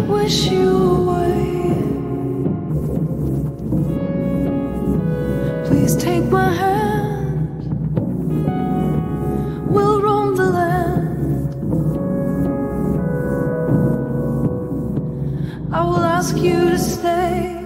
wish you away. Please take my hand, we'll roam the land. I will ask you to stay.